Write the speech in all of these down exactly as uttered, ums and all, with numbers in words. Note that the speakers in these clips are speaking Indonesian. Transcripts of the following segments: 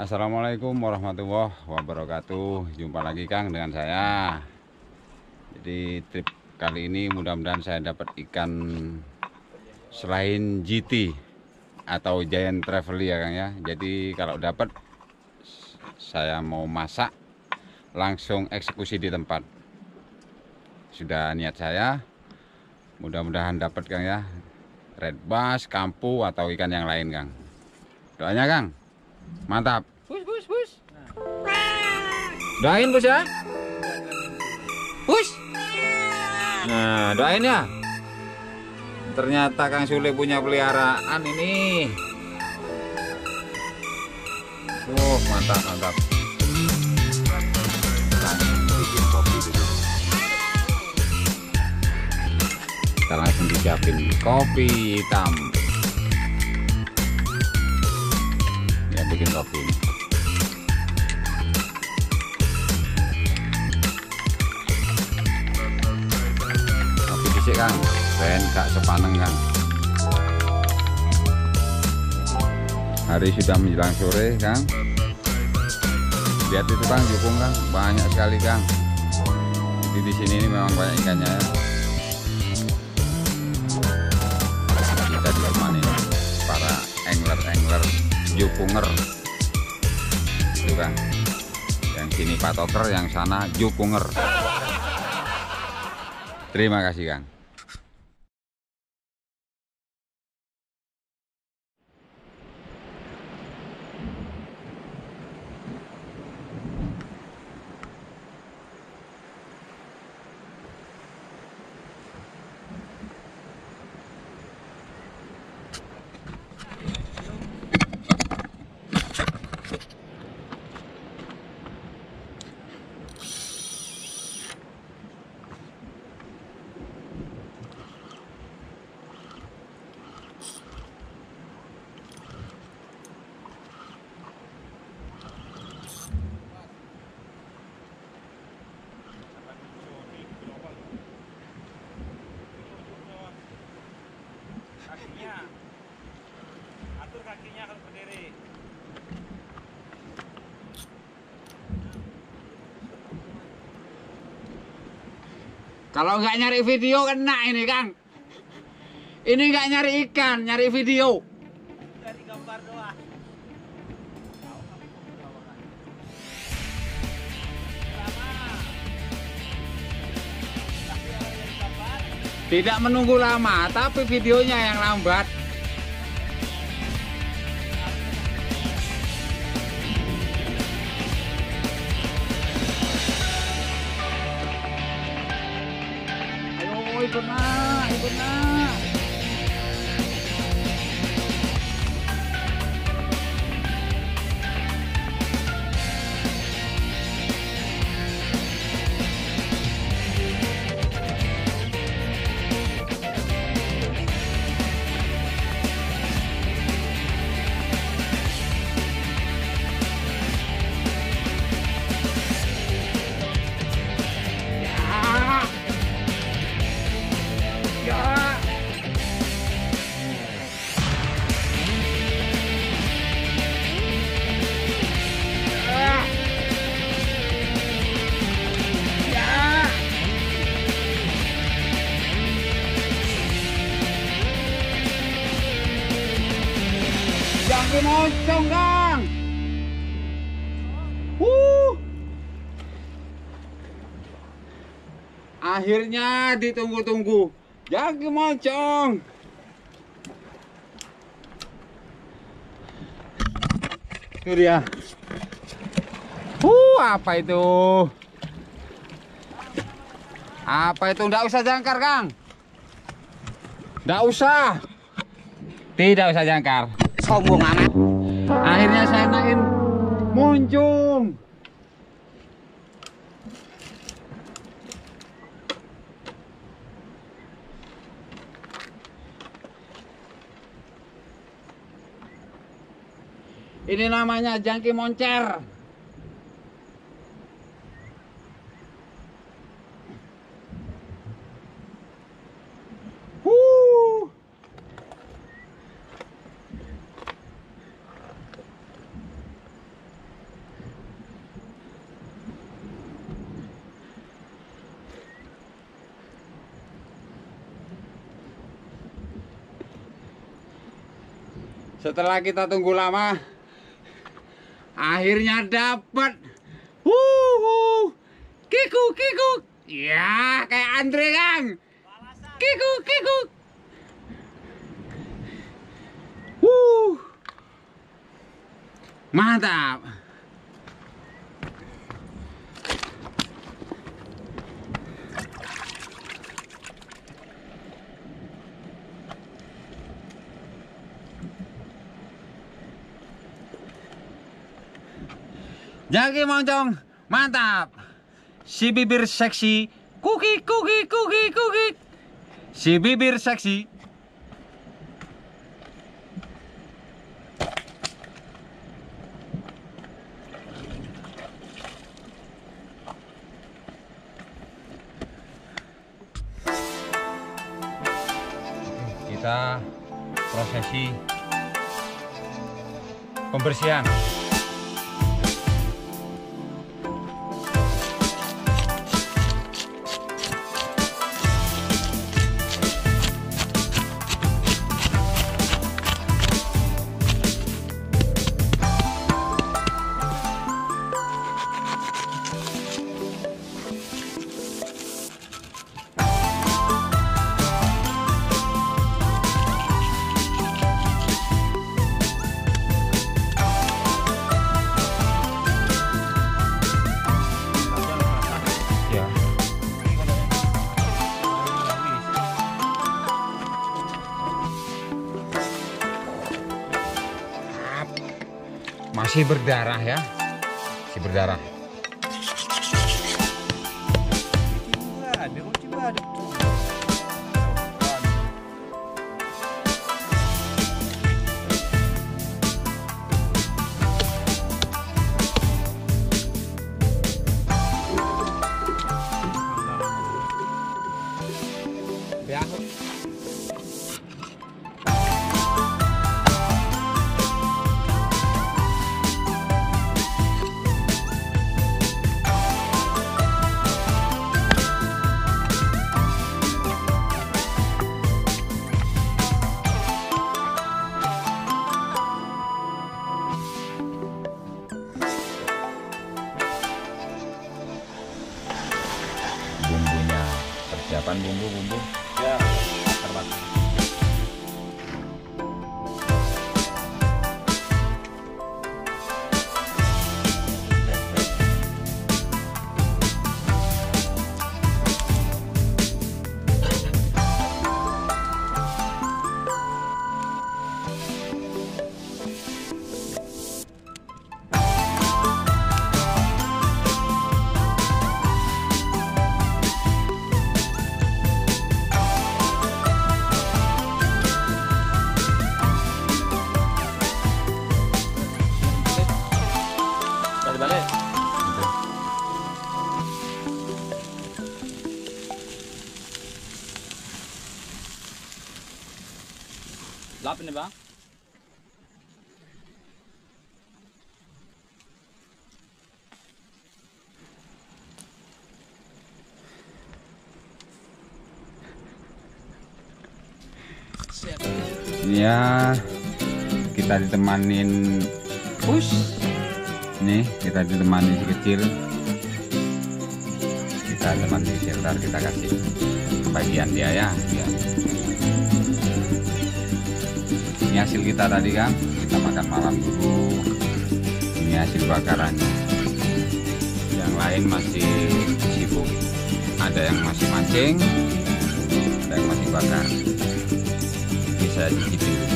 Assalamualaikum warahmatullahi wabarakatuh. Jumpa lagi Kang dengan saya. Jadi trip kali ini mudah-mudahan saya dapat ikan selain G T atau Giant Travel ya Kang ya. Jadi kalau dapat saya mau masak langsung eksekusi di tempat. Sudah niat saya. Mudah-mudahan dapat Kang ya. Red bass, kampu atau ikan yang lain Kang. Doanya Kang. Mantap. Bus, bus, bus. Doain bus ya. Bus. Nah, doain ya. Ternyata Kang Sule punya peliharaan ini. Oh, mantap, mantap. Kita langsung disiapin kopi hitam. Ya bikin kopi. Kopi dhisik Kang, ben gak sepaneng Kang. Hari sudah menjelang sore Kang. Lihat itu Kang, jukung Kang, banyak sekali Kang. Jadi di sini ini memang banyak ikannya ya. Kita ditemani para angler-angler jukunger itu Kang. Yang sini patoker, yang sana jukunger. Terima kasih Kang. Kakinya atur, kakinya kalau berdiri. Kalau nggak nyari video kena ini Kang. Ini nggak nyari ikan, nyari video. Dari gambar doang. Tidak menunggu lama, tapi videonya yang lambat. Ayo ikut nak, ikut nak. Jangan moncong Kang. Uh. Akhirnya ditunggu-tunggu. Jangan moncong. Itu dia. Uh, apa itu? Apa itu? Nggak usah jangkar Kang. Nggak usah. Tidak usah jangkar. Sombong amat. Akhirnya saya naik muncung. Ini namanya jangki moncer. Huh. Setelah kita tunggu lama, akhirnya dapat. Wuhu, kiku kiku. Ya, kayak Andre Kang. Kiku kiku. Wuh, mantap. Jaki moncong, mantap. Si bibir seksi, kuki kuki kuki kuki. Si bibir seksi. Kita prosesi pembersihan. Masih berdarah ya, masih berdarah. Bumbunya, persiapan bumbu-bumbu ya terbakar. Balik. Lap ini bang. Ya, kita ditemanin push. Nih kita ditemani si kecil, kita teman si kecil, ntar kita kasih bagian dia ya, ya. Ini hasil kita tadi kan, kita makan malam dulu. Ini hasil bakarannya. Yang lain masih sibuk, ada yang masih mancing, ada yang masih bakar. Bisa cicipin dulu.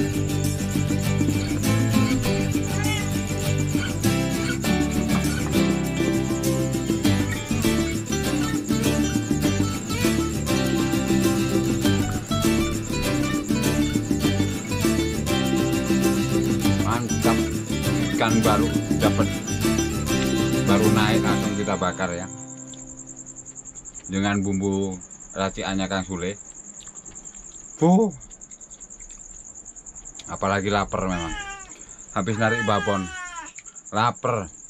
Ikan baru dapat, baru naik langsung kita bakar ya, dengan bumbu raciannya Kang Sule. Uh, apalagi lapar memang, habis narik babon, lapar.